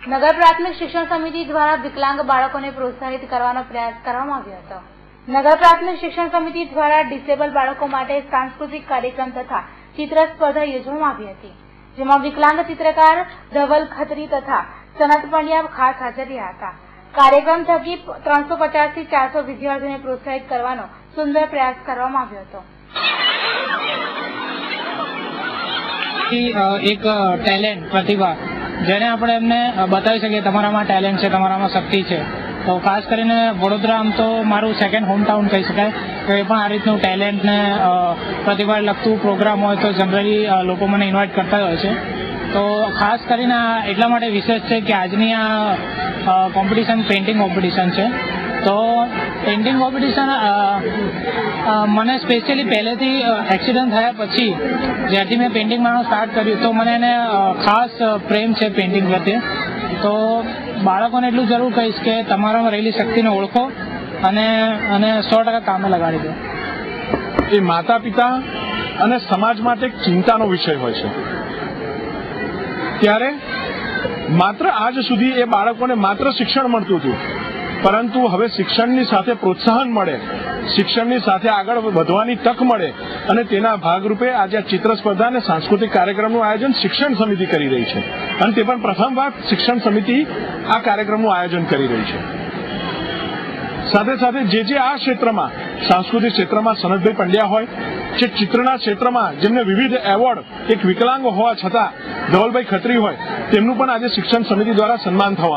નગર પ્રાથમિક શિક્ષણ સમિતિ દ્વારા વિકલાંગ બાળકોને પ્રોત્સાહિત કરવાનો પ્રયાસ કરવામાં આવ્યો હતો। નગર પ્રાથમિક શિક્ષણ સમિતિ દ્વારા ડિસેબલ બાળકો માટે સાંસ્કૃતિક કાર્યક્રમ તથા ચિત્ર સ્પર્ધા યોજવામાં આવી હતી, જેમાં વિકલાંગ ચિત્રકાર ધવલ ખત્રી તથા સનત પંડ્યા ખાસ હાજર રહ્યા હતા। કાર્યક્રમ થકી 350 થી 400 વિદ્યાર્થીઓને પ્રોત્સાહિત કરવાનો સુંદર પ્રયાસ કરવામાં આવ્યો હતો। एक टेलेंट प्रतिभा जेने आपणे एमने बतावी सकीए तमारामां टेलेंट छे, तमारामां शक्ति छे। तो खास करीने वडोदरा आम तो मारू सेकंड होम टाउन कही शकाय तो ए पण आ रीतनु टेलेंट ने प्रतिभा लगतुं प्रोग्राम होय तो जनरली लोको मने इन्वाइट करता होय छे। तो खास करीने એટલા માટે વિશેષ છે કે આજની આ કોમ્પિટિશન પેઇન્ટિંગ કોમ્પિટિશન છે। તો પેઇન્ટિંગ કોમ્પિટિશન મને સ્પેશિયલી પહેલેથી એક્સિડન્ટ થયા પછી જ્યારથી મેં પેઇન્ટિંગ મારવાનું સ્ટાર્ટ કર્યું તો મને એને ખાસ પ્રેમ છે પેઇન્ટિંગ પ્રત્યે। તો બાળકોને એટલું જરૂર કહીશ કે તમારામાં રહેલી શક્તિને ઓળખો અને 100% કામે લગાડી દો। એ માતા પિતા અને સમાજ માટે એક ચિંતાનો વિષય હોય છે, ત્યારે માત્ર આજ સુધી એ બાળકોને માત્ર શિક્ષણ મળતું હતું, પરંતુ હવે શિક્ષણની સાથે પ્રોત્સાહન મળે, શિક્ષણની સાથે આગળ વધવાની તક મળે અને તેના ભાગરૂપે આજે ચિત્ર સ્પર્ધા અને સાંસ્કૃતિક કાર્યક્રમનું આયોજન શિક્ષણ સમિતિ કરી રહી છે અને તે પણ પ્રથમવાર શિક્ષણ સમિતિ આ કાર્યક્રમનું આયોજન કરી રહી છે। સાથે સાથે જે આ ક્ષેત્રમાં સાંસ્કૃતિક ક્ષેત્રમાં સનતભાઈ પંડ્યા હોય, જે ચિત્રના ક્ષેત્રમાં જેમને વિવિધ એવોર્ડ એક વિકલાંગ હોવા છતાં ધવલભાઈ ખત્રી હોય, તેમનું પણ આજે શિક્ષણ સમિતિ દ્વારા સન્માન થવાનું